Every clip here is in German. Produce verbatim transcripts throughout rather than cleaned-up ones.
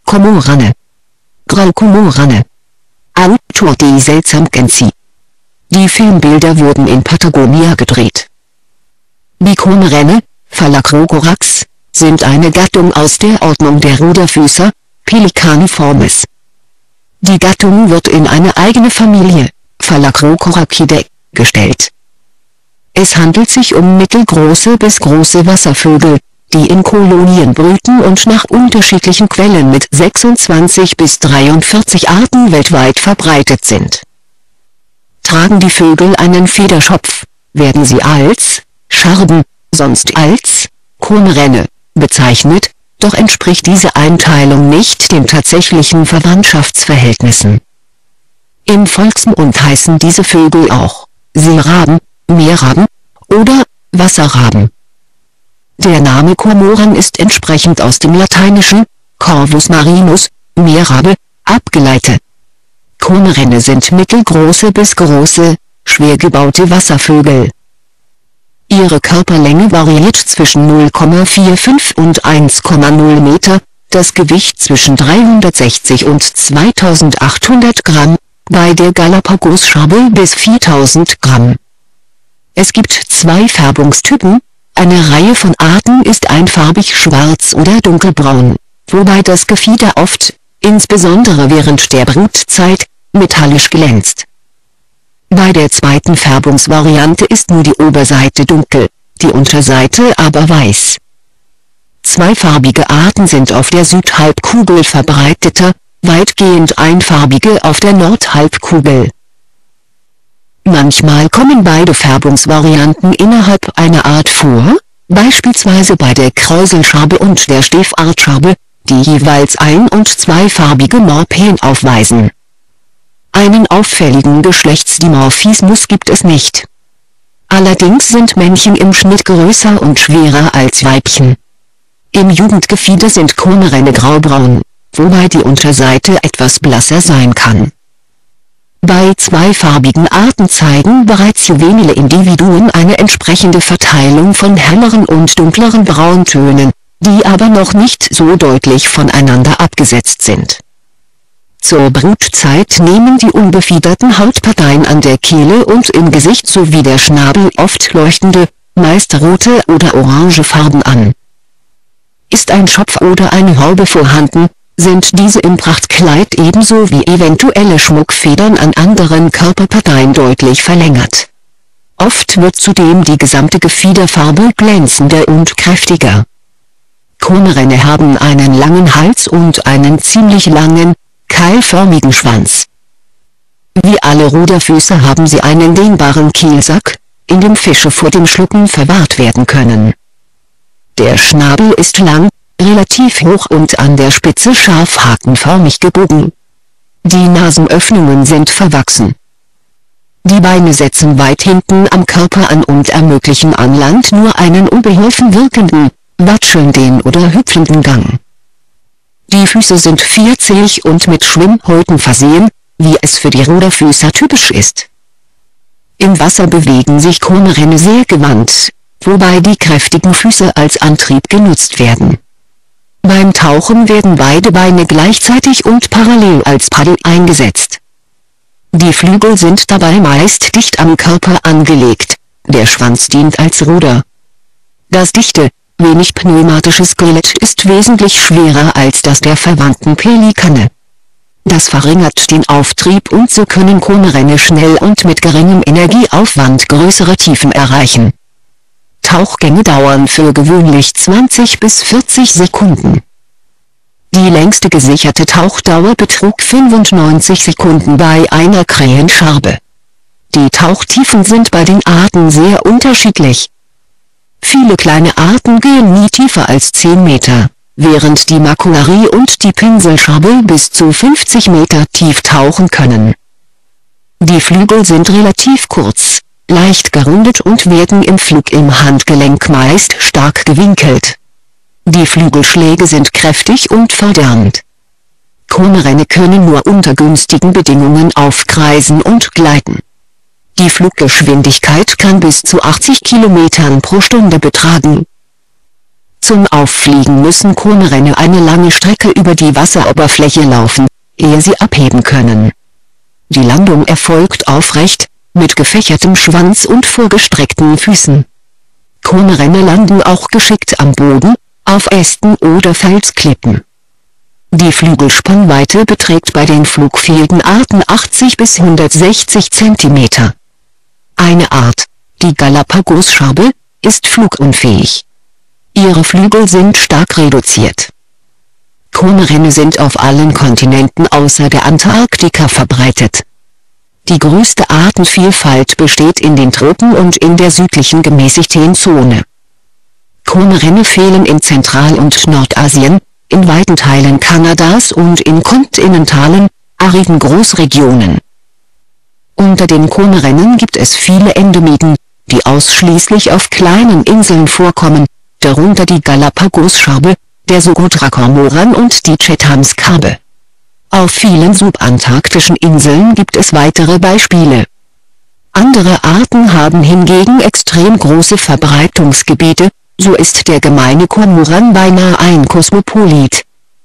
Kormorane. Graukormorane. Natur SelMcKenzie. Die Filmbilder wurden in Patagonia gedreht. Die Kormorane, Phalacrocorax, sind eine Gattung aus der Ordnung der Ruderfüßer, Pelicaniformes. Die Gattung wird in eine eigene Familie, Phalacrocoracidae, gestellt. Es handelt sich um mittelgroße bis große Wasservögel, die in Kolonien brüten und nach unterschiedlichen Quellen mit sechsundzwanzig bis dreiundvierzig Arten weltweit verbreitet sind. Tragen die Vögel einen Federschopf, werden sie als Scharben, sonst als Kormorane bezeichnet, doch entspricht diese Einteilung nicht den tatsächlichen Verwandtschaftsverhältnissen. Im Volksmund heißen diese Vögel auch Seeraben, Meerraben oder Wasserraben. Der Name Kormoran ist entsprechend aus dem Lateinischen Corvus marinus, Meerrabe, abgeleitet. Kormorane sind mittelgroße bis große, schwer gebaute Wasservögel. Ihre Körperlänge variiert zwischen null Komma fünfundvierzig und eins Komma null Meter, das Gewicht zwischen dreihundertsechzig und zweitausendachthundert Gramm, bei der Galapagos-Scharbe bis viertausend Gramm. Es gibt zwei Färbungstypen, eine Reihe von Arten ist einfarbig schwarz oder dunkelbraun, wobei das Gefieder oft, insbesondere während der Brutzeit, metallisch glänzt. Bei der zweiten Färbungsvariante ist nur die Oberseite dunkel, die Unterseite aber weiß. Zweifarbige Arten sind auf der Südhalbkugel verbreiteter, weitgehend einfarbige auf der Nordhalbkugel. Manchmal kommen beide Färbungsvarianten innerhalb einer Art vor, beispielsweise bei der Kräuselscharbe und der Stefartscharbe, die jeweils ein- und zweifarbige Morpheen aufweisen. Einen auffälligen Geschlechtsdimorphismus gibt es nicht. Allerdings sind Männchen im Schnitt größer und schwerer als Weibchen. Im Jugendgefieder sind Kormorane graubraun, wobei die Unterseite etwas blasser sein kann. Bei zweifarbigen Arten zeigen bereits juvenile Individuen eine entsprechende Verteilung von helleren und dunkleren Brauntönen, die aber noch nicht so deutlich voneinander abgesetzt sind. Zur Brutzeit nehmen die unbefiederten Hautparteien an der Kehle und im Gesicht sowie der Schnabel oft leuchtende, meist rote oder orange Farben an. Ist ein Schopf oder eine Haube vorhanden, sind diese im Prachtkleid ebenso wie eventuelle Schmuckfedern an anderen Körperparteien deutlich verlängert. Oft wird zudem die gesamte Gefiederfarbe glänzender und kräftiger. Kormorane haben einen langen Hals und einen ziemlich langen, keilförmigen Schwanz. Wie alle Ruderfüßer haben sie einen dehnbaren Kielsack, in dem Fische vor dem Schlucken verwahrt werden können. Der Schnabel ist lang, relativ hoch und an der Spitze scharf hakenförmig gebogen. Die Nasenöffnungen sind verwachsen. Die Beine setzen weit hinten am Körper an und ermöglichen an Land nur einen unbeholfen wirkenden, watschelnden oder hüpfenden Gang. Die Füße sind vierzählig und mit Schwimmhäuten versehen, wie es für die Ruderfüßer typisch ist. Im Wasser bewegen sich Kormorane sehr gewandt, wobei die kräftigen Füße als Antrieb genutzt werden. Beim Tauchen werden beide Beine gleichzeitig und parallel als Paddel eingesetzt. Die Flügel sind dabei meist dicht am Körper angelegt, der Schwanz dient als Ruder. Das dichte, wenig pneumatische Skelett ist wesentlich schwerer als das der verwandten Pelikane. Das verringert den Auftrieb und so können Kormorane schnell und mit geringem Energieaufwand größere Tiefen erreichen. Tauchgänge dauern für gewöhnlich zwanzig bis vierzig Sekunden. Die längste gesicherte Tauchdauer betrug fünfundneunzig Sekunden bei einer Krähenscharbe. Die Tauchtiefen sind bei den Arten sehr unterschiedlich. Viele kleine Arten gehen nie tiefer als zehn Meter, während die Makuari und die Pinselscharbe bis zu fünfzig Meter tief tauchen können. Die Flügel sind relativ kurz, leicht gerundet und werden im Flug im Handgelenk meist stark gewinkelt. Die Flügelschläge sind kräftig und fordernd. Kormorane können nur unter günstigen Bedingungen aufkreisen und gleiten. Die Fluggeschwindigkeit kann bis zu achtzig Kilometer pro Stunde betragen. Zum Auffliegen müssen Kormorane eine lange Strecke über die Wasseroberfläche laufen, ehe sie abheben können. Die Landung erfolgt aufrecht, mit gefächertem Schwanz und vorgestreckten Füßen. Kormorane landen auch geschickt am Boden, auf Ästen oder Felsklippen. Die Flügelspannweite beträgt bei den flugfähigen Arten achtzig bis hundertsechzig Zentimeter. Eine Art, die Galapagos-Scharbe, ist flugunfähig. Ihre Flügel sind stark reduziert. Kormorane sind auf allen Kontinenten außer der Antarktika verbreitet. Die größte Artenvielfalt besteht in den Tropen und in der südlichen gemäßigten Zone. Kormorane fehlen in Zentral- und Nordasien, in weiten Teilen Kanadas und in kontinentalen, ariden Großregionen. Unter den Kormoranen gibt es viele Endemiten, die ausschließlich auf kleinen Inseln vorkommen, darunter die Galapagos-Scharbe, der Socotra-Kormoran und die Chatham-Skarbe. Auf vielen subantarktischen Inseln gibt es weitere Beispiele. Andere Arten haben hingegen extrem große Verbreitungsgebiete, so ist der gemeine Kormoran beinahe ein Kosmopolit.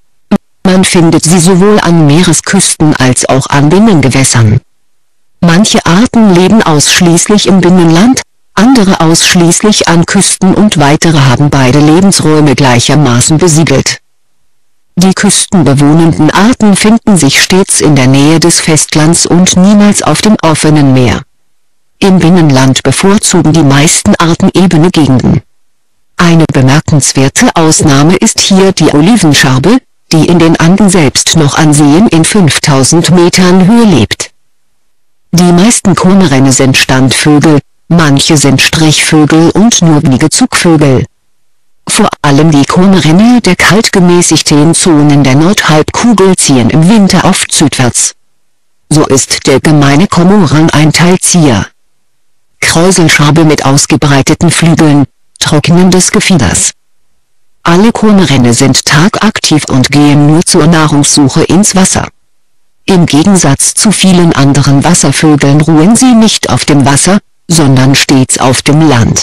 Man findet sie sowohl an Meeresküsten als auch an Binnengewässern. Manche Arten leben ausschließlich im Binnenland, andere ausschließlich an Küsten und weitere haben beide Lebensräume gleichermaßen besiedelt. Die küstenbewohnenden Arten finden sich stets in der Nähe des Festlands und niemals auf dem offenen Meer. Im Binnenland bevorzugen die meisten Arten ebene Gegenden. Eine bemerkenswerte Ausnahme ist hier die Olivenscharbe, die in den Anden selbst noch an Seen in fünftausend Metern Höhe lebt. Die meisten Kormorane sind Standvögel, manche sind Strichvögel und nur wenige Zugvögel. Vor allem die Kormorane der kaltgemäßigten Zonen der Nordhalbkugel ziehen im Winter oft südwärts. So ist der gemeine Kormoran ein Teilzieher. Kräuselscharbe mit ausgebreiteten Flügeln, trocknendes Gefieders. Alle Kormorane sind tagaktiv und gehen nur zur Nahrungssuche ins Wasser. Im Gegensatz zu vielen anderen Wasservögeln ruhen sie nicht auf dem Wasser, sondern stets auf dem Land.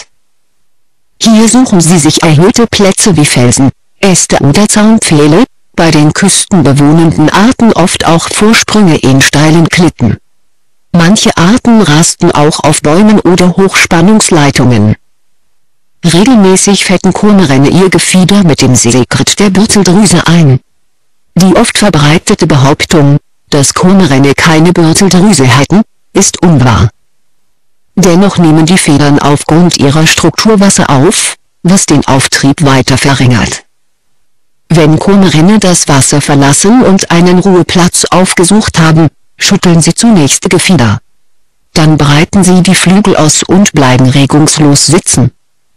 Hier suchen sie sich erhöhte Plätze wie Felsen, Äste oder Zaunpfähle, bei den küstenbewohnenden Arten oft auch Vorsprünge in steilen Klippen. Manche Arten rasten auch auf Bäumen oder Hochspannungsleitungen. Regelmäßig fetten Kormorane ihr Gefieder mit dem Sekret der Bürzeldrüse ein. Die oft verbreitete Behauptung, dass Kormorane keine Bürzeldrüse hätten, ist unwahr. Dennoch nehmen die Federn aufgrund ihrer Struktur Wasser auf, was den Auftrieb weiter verringert. Wenn Kormorane das Wasser verlassen und einen Ruheplatz aufgesucht haben, schütteln sie zunächst ihr Gefieder. Dann breiten sie die Flügel aus und bleiben regungslos sitzen.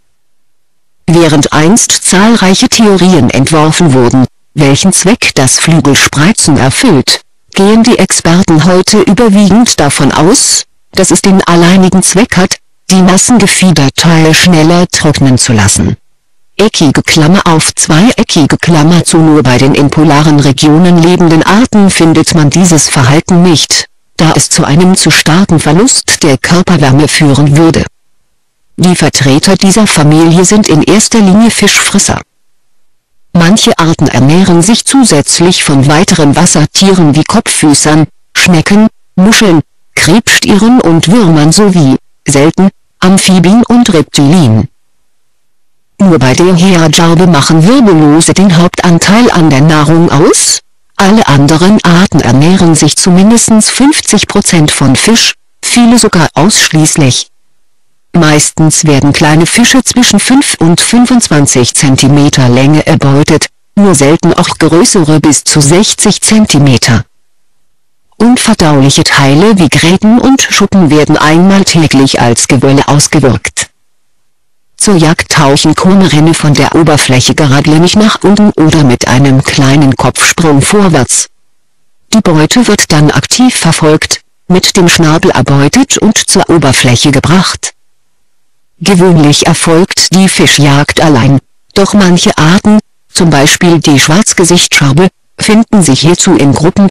Während einst zahlreiche Theorien entworfen wurden, welchen Zweck das Flügelspreizen erfüllt, gehen die Experten heute überwiegend davon aus, dass es den alleinigen Zweck hat, die nassen Gefiederteile schneller trocknen zu lassen. Eckige Klammer auf zweieckige Klammer zu. Nur bei den in polaren Regionen lebenden Arten findet man dieses Verhalten nicht, da es zu einem zu starken Verlust der Körperwärme führen würde. Die Vertreter dieser Familie sind in erster Linie Fischfresser. Manche Arten ernähren sich zusätzlich von weiteren Wassertieren wie Kopffüßern, Schnecken, Muscheln, Krebstieren und Würmern sowie, selten, Amphibien und Reptilien. Nur bei der Heerscharbe machen Wirbellose den Hauptanteil an der Nahrung aus, alle anderen Arten ernähren sich zu mindestens fünfzig Prozent von Fisch, viele sogar ausschließlich. Meistens werden kleine Fische zwischen fünf und fünfundzwanzig Zentimeter Länge erbeutet, nur selten auch größere bis zu sechzig Zentimeter. Unverdauliche Teile wie Gräten und Schuppen werden einmal täglich als Gewölle ausgewirkt. Zur Jagd tauchen Kormorane von der Oberfläche geradlinig nach unten oder mit einem kleinen Kopfsprung vorwärts. Die Beute wird dann aktiv verfolgt, mit dem Schnabel erbeutet und zur Oberfläche gebracht. Gewöhnlich erfolgt die Fischjagd allein, doch manche Arten, zum Beispiel die Schwarzgesichtsscharbe, finden sich hierzu in Gruppen